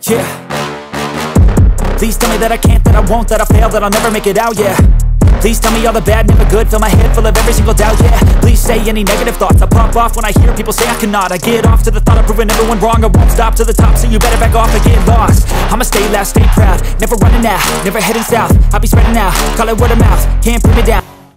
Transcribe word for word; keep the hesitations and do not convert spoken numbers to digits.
Yeah. Please tell me that I can't, that I won't, that I fail, that I'll never make it out, yeah. Please tell me all the bad, never good, fill my head full of every single doubt, yeah. Please say any negative thoughts, I pop off when I hear people say I cannot. I get off to the thought of proving everyone wrong, I won't stop to the top, so you better back off and get lost. I'ma stay loud, stay proud, never running out, never heading south, I'll be spreading out, call it word of mouth, can't put me down.